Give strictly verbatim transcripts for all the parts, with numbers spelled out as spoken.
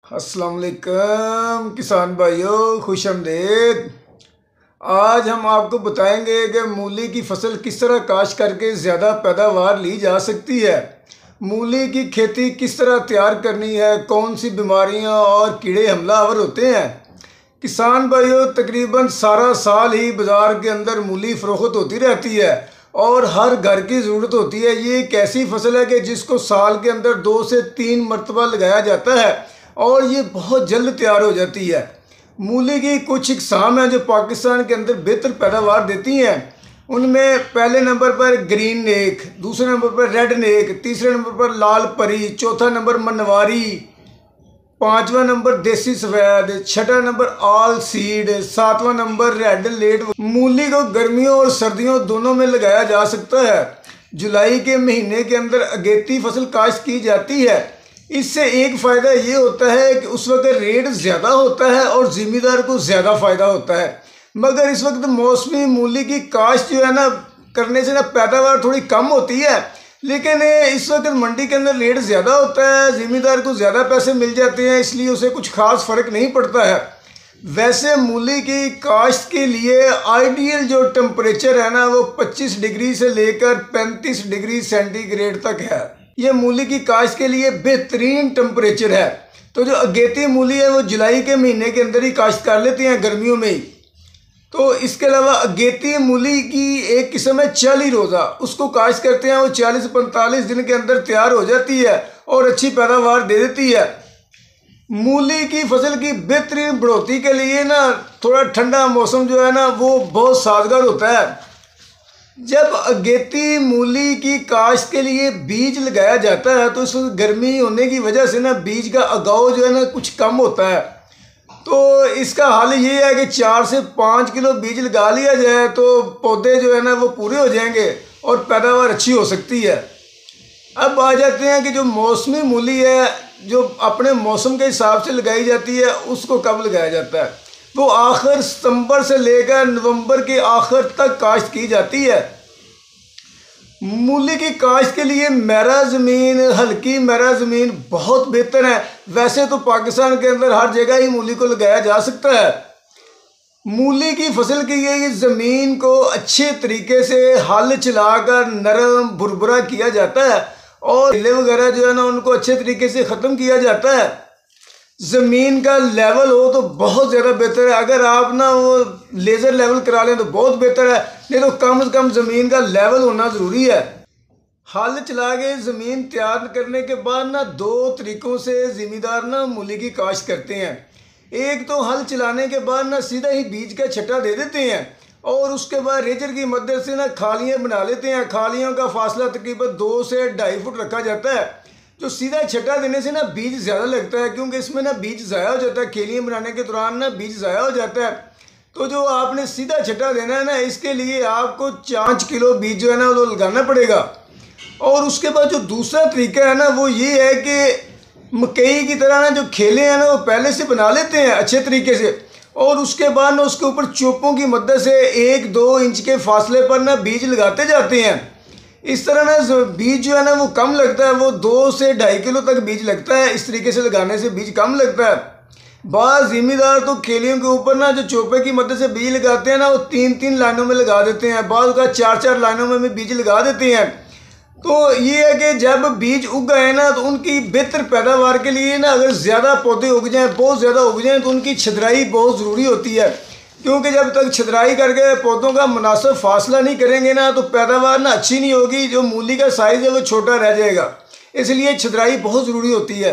अस्सलाम वालेकुम किसान भाइयों, खुश आमदीद। आज हम आपको बताएंगे कि मूली की फसल किस तरह काश्त करके ज़्यादा पैदावार ली जा सकती है। मूली की खेती किस तरह तैयार करनी है, कौन सी बीमारियां और कीड़े हमलावर होते हैं। किसान भाइयों, तकरीबन सारा साल ही बाज़ार के अंदर मूली फ़रोख्त होती रहती है और हर घर की ज़रूरत होती है। ये एक ऐसी फसल है कि जिसको साल के अंदर दो से तीन मरतबा लगाया जाता है और ये बहुत जल्द तैयार हो जाती है। मूली की कुछ इकसाम हैं जो पाकिस्तान के अंदर बेहतर पैदावार देती हैं। उनमें पहले नंबर पर ग्रीन नेक, दूसरे नंबर पर रेड नेक, तीसरे नंबर पर लाल परी, चौथा नंबर मनवारी, पांचवा नंबर देसी सफ़ेद, छठा नंबर ऑल सीड, सातवां नंबर रेड लेट। मूली को गर्मियों और सर्दियों दोनों में लगाया जा सकता है। जुलाई के महीने के अंदर अगेती फसल काश्त की जाती है। इससे एक फ़ायदा ये होता है कि उस वक्त रेट ज़्यादा होता है और ज़िम्मेदार को ज़्यादा फ़ायदा होता है। मगर इस वक्त मौसमी मूली की काश्त जो है ना करने से ना पैदावार थोड़ी कम होती है, लेकिन इस वक्त मंडी के अंदर रेट ज़्यादा होता है, ज़िम्मेदार को ज़्यादा पैसे मिल जाते हैं, इसलिए उसे कुछ खास फ़र्क नहीं पड़ता है। वैसे मूली की काश्त के लिए आइडियल जो टेम्परेचर है ना वो पच्चीस डिग्री से लेकर पैंतीस डिग्री सेंटीग्रेड तक है। ये मूली की काश्त के लिए बेहतरीन टेम्परेचर है। तो जो अगेती मूली है वो जुलाई के महीने के अंदर ही काश्त कर लेते हैं, गर्मियों में ही। तो इसके अलावा अगेती मूली की एक किस्म है चाली रोज़ा, उसको काश्त करते हैं, वो चालीस से पैंतालीस दिन के अंदर तैयार हो जाती है और अच्छी पैदावार दे देती है। मूली की फसल की बेहतरीन बढ़ोतरी के लिए ना थोड़ा ठंडा मौसम जो है ना वो बहुत साजगार होता है। जब अगेती मूली की काश्त के लिए बीज लगाया जाता है तो इस गर्मी होने की वजह से ना बीज का उगाव जो है ना कुछ कम होता है। तो इसका हल ये है कि चार से पाँच किलो बीज लगा लिया जाए तो पौधे जो है ना वो पूरे हो जाएंगे और पैदावार अच्छी हो सकती है। अब आ जाते हैं कि जो मौसमी मूली है जो अपने मौसम के हिसाब से लगाई जाती है, उसको कब लगाया जाता है। वो आखिर सितंबर से लेकर नवंबर के आखिर तक काश्त की जाती है। मूली की काश्त के लिए मैरा ज़मीन, हल्की मैरा ज़मीन बहुत बेहतर है। वैसे तो पाकिस्तान के अंदर हर जगह ही मूली को लगाया जा सकता है। मूली की फसल के लिए ज़मीन को अच्छे तरीके से हल चलाकर नरम भुरभुरा किया जाता है और ढीले वगैरह जो है ना उनको अच्छे तरीके से ख़त्म किया जाता है। ज़मीन का लेवल हो तो बहुत ज़्यादा बेहतर है। अगर आप ना वो लेज़र लेवल करा लें तो बहुत बेहतर है, नहीं तो कम से कम ज़मीन का लेवल होना ज़रूरी है। हल चला के ज़मीन तैयार करने के बाद ना दो तरीक़ों से ज़मींदार ना मूली की काश्त करते हैं। एक तो हल चलाने के बाद ना सीधा ही बीज का छट्टा दे देते हैं और उसके बाद रेजर की मदद से ना खालियाँ बना लेते हैं। खालियों का फासला तकरीबन दो से ढाई फुट रखा जाता है। जो सीधा छट्टा देने से ना बीज ज़्यादा लगता है, क्योंकि इसमें ना बीज ज़ाया हो जाता है, खेलियाँ बनाने के दौरान ना बीज ज़ाया हो जाता है। तो जो आपने सीधा छट्टा देना है ना, इसके लिए आपको पाँच किलो बीज जो है ना वो लगाना पड़ेगा। और उसके बाद जो दूसरा तरीका है ना वो ये है कि मकई की तरह ना जो खेले हैं ना वो पहले से बना लेते हैं अच्छे तरीके से और उसके बाद ना उसके ऊपर चोपों की मदद से एक दो इंच के फासले पर ना बीज लगाते जाते हैं। इस तरह ना बीज जो है ना वो कम लगता है, वो दो से ढाई किलो तक बीज लगता है। इस तरीके से लगाने से बीज कम लगता है। बाज़ ज़िम्मेदार तो खेलियों के ऊपर ना जो चोपे की मदद से बीज लगाते हैं ना वो तीन तीन लाइनों में लगा देते हैं, बाज़ का चार चार लाइनों में भी बीज लगा देते हैं। तो ये है कि जब बीज उग गए ना तो उनकी बेहतर पैदावार के लिए ना अगर ज़्यादा पौधे उग जाएँ, बहुत ज़्यादा उग जाएँ, तो उनकी छदराई बहुत ज़रूरी होती है। क्योंकि जब तक छदराई करके पौधों का मुनासिब फासला नहीं करेंगे ना तो पैदावार ना अच्छी नहीं होगी, जो मूली का साइज़ है वो छोटा रह जाएगा। इसलिए छदराई बहुत ज़रूरी होती है।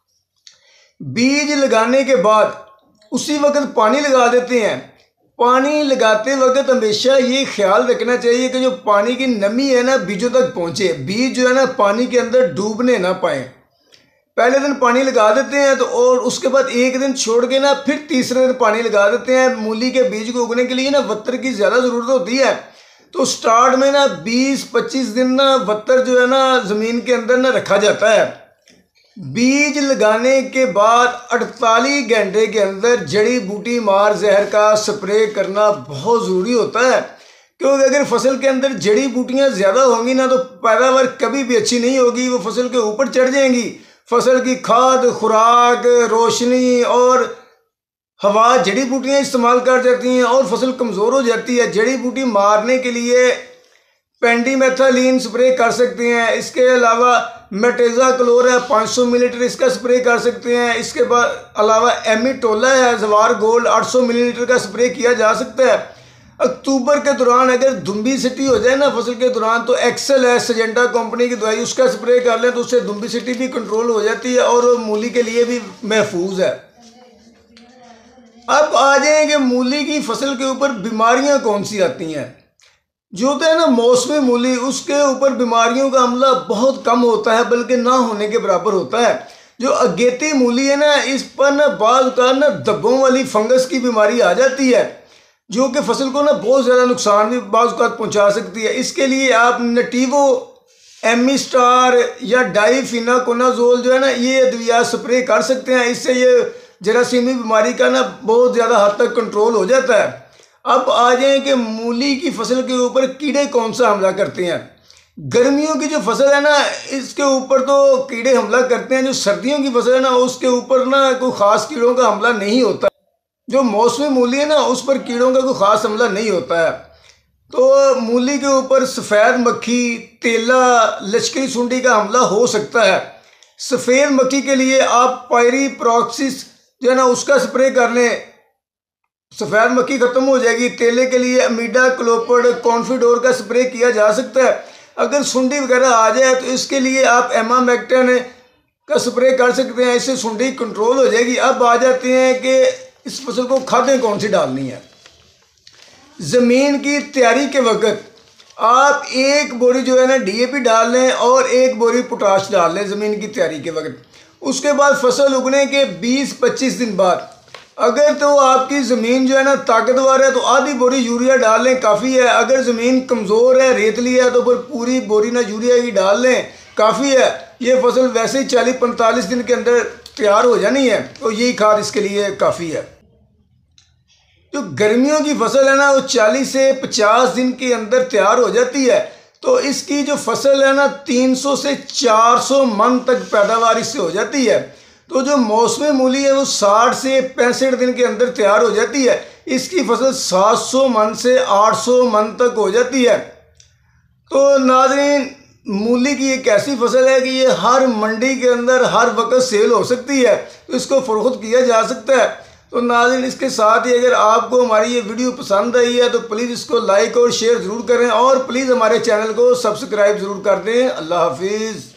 बीज लगाने के बाद उसी वक्त पानी लगा देते हैं। पानी लगाते वक्त हमेशा ये ख्याल रखना चाहिए कि जो पानी की नमी है ना बीजों तक पहुँचे, बीज जो है ना पानी के अंदर डूबने ना पाएँ। पहले दिन पानी लगा देते हैं तो और उसके बाद एक दिन छोड़ के ना फिर तीसरे दिन पानी लगा देते हैं। मूली के बीज को उगने के लिए ना वत्तर की ज़्यादा ज़रूरत होती है। तो स्टार्ट में ना बीस पच्चीस दिन ना वत्तर जो है ना ज़मीन के अंदर ना रखा जाता है। बीज लगाने के बाद अड़तालीस घंटे के अंदर जड़ी बूटी मार जहर का स्प्रे करना बहुत ज़रूरी होता है, क्योंकि अगर फसल के अंदर जड़ी बूटियाँ ज़्यादा होंगी ना तो पैदावार कभी भी अच्छी नहीं होगी, वो फसल के ऊपर चढ़ जाएंगी फसल की खाद, खुराक, रोशनी और हवा, जड़ी बूटियाँ इस्तेमाल कर जाती हैं और फसल कमज़ोर हो जाती है। जड़ी बूटी मारने के लिए पेंडीमेथालीन स्प्रे कर सकते हैं। इसके अलावा मेटेजा क्लोर है पाँच सौ मिलीलीटर, इसका स्प्रे कर सकते हैं। इसके बाद अलावा एमिटोला है जवार गोल्ड आठ सौ मिलीलीटर का स्प्रे किया जा सकता है। अक्टूबर के दौरान अगर दुम्बी सिटी हो जाए ना फसल के दौरान, तो एक्सेल है सजेंटा कंपनी की दवाई, उसका स्प्रे कर लें तो उससे दुम्बी सिटी भी कंट्रोल हो जाती है और मूली के लिए भी महफूज है। अब आ जाएंगे मूली की फसल के ऊपर बीमारियां कौन सी आती हैं। जो होता है ना मौसमी मूली, उसके ऊपर बीमारियों का हमला बहुत कम होता है, बल्कि ना होने के बराबर होता है। जो अगेती मूली है ना, इस पर ना बाज़ का ना धब्बों वाली फंगस की बीमारी आ जाती है, जो कि फसल को ना बहुत ज़्यादा नुकसान भी बाज़ का पहुँचा सकती है। इसके लिए आप नटीवो एमी स्टार या डाइफिनाकोनाजोल जो है ना, ये अद्वियात स्प्रे कर सकते हैं। इससे ये जरासीमी बीमारी का ना बहुत ज़्यादा हद तक कंट्रोल हो जाता है। अब आ जाए कि मूली की फसल के ऊपर कीड़े कौन सा हमला करते हैं। गर्मियों की जो फसल है ना, इसके ऊपर तो कीड़े हमला करते हैं। जो सर्दियों की फसल है ना, उसके ऊपर ना कोई ख़ास कीड़ों का हमला नहीं होता। जो मौसमी मूली है ना, उस पर कीड़ों का कोई ख़ास हमला नहीं होता है। तो मूली के ऊपर सफ़ेद मक्खी, तेला, लश्करी सुंडी का हमला हो सकता है। सफ़ेद मक्खी के लिए आप पायरीप्रॉक्सिस जो है ना, उसका स्प्रे कर लें, सफ़ेद मक्खी ख़त्म हो जाएगी। तेले के लिए अमीडा क्लोपड कॉन्फिडोर का स्प्रे किया जा सकता है। अगर सुंडी वगैरह आ जाए तो इसके लिए आप एमामेक्टिन का स्प्रे कर सकते हैं, इससे सुंडी कंट्रोल हो जाएगी। अब आ जाते हैं कि इस फसल को खादें कौन सी डालनी है। ज़मीन की तैयारी के वक्त आप एक बोरी जो है ना डीएपी डाल लें और एक बोरी पोटाश डाल लें ज़मीन की तैयारी के वक्त। उसके बाद फसल उगने के बीस पच्चीस दिन बाद अगर तो आपकी ज़मीन जो है ना ताकतवर है तो आधी बोरी यूरिया डाल लें, काफ़ी है। अगर ज़मीन कमज़ोर है, रेतली है, तो फिर पूरी बोरी ना यूरिया की डाल लें, काफ़ी है। ये फसल वैसे ही चालीस पैंतालीस दिन के अंदर तैयार हो जानी है, तो यही खाद इसके लिए काफ़ी है। जो गर्मियों की फसल है ना, वो चालीस से पचास दिन के अंदर तैयार हो जाती है। तो इसकी जो फसल है ना, तीन सौ से चार सौ मन तक पैदावार इससे हो जाती है। तो जो मौसमी मूली है वो साठ से पैंसठ दिन के अंदर तैयार हो जाती है। इसकी फसल सात सौ मन से आठ सौ मन तक हो जाती है। तो नाज़रीन, मूली की एक ऐसी फसल है कि ये हर मंडी के अंदर हर वक्त सेल हो सकती है, तो इसको फ़रोख्त किया जा सकता है। तो नाज़रीन, इसके साथ ही अगर आपको हमारी ये वीडियो पसंद आई है तो प्लीज़ इसको लाइक और शेयर ज़रूर करें और प्लीज़ हमारे चैनल को सब्सक्राइब ज़रूर कर दें। अल्लाह हाफिज़।